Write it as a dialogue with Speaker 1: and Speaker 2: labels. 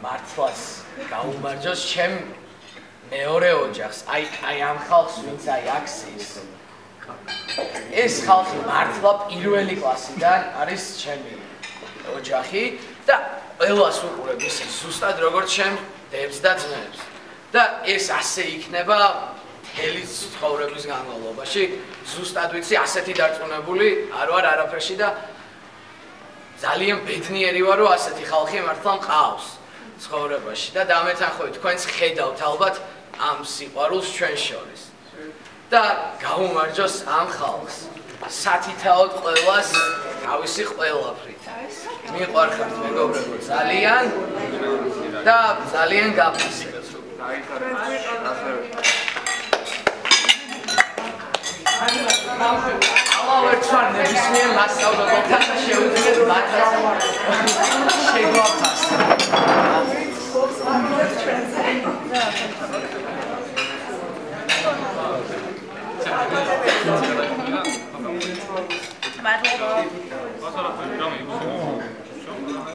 Speaker 1: მართლაც გაუმარჯოს ჩემ მეორე ოჯახს, აი ამ ხალხს, ვინც აი აქციის. ეს ხალხი მართლა პირველი კლასიდან არის ჩემი ოჯახი და ყველას უყურებ ისე ზუსტად როგორც ჩემ დებს და ძმებს. და ეს ასე იქნება მთელი ცხოვრების განმავლობაში. ზუსტად ვიცი, ასეთი დარწმუნებული არ ვარ არაფერში და ძალიან ბედნიერი ვარ, რომ ასეთი ხალხი მართლა მყავს ცხოვრებაში და დამეთანხმებით თქვენც ხედავთ ალბათ ამ სიყვარულს ჩვენ შორის. და გაუმარჯოს ამ ხალხს. სათითაოდ ყველას თავისი ყველაფრით. მიყვარხართ მეგობრებო ძალიან და ძალიან გაფასებთ. ალავერცვარ ნებისმიერ მასწავლებელთან და შეუძლიათ მათაც შეგვაფას.
Speaker 2: მადლობა.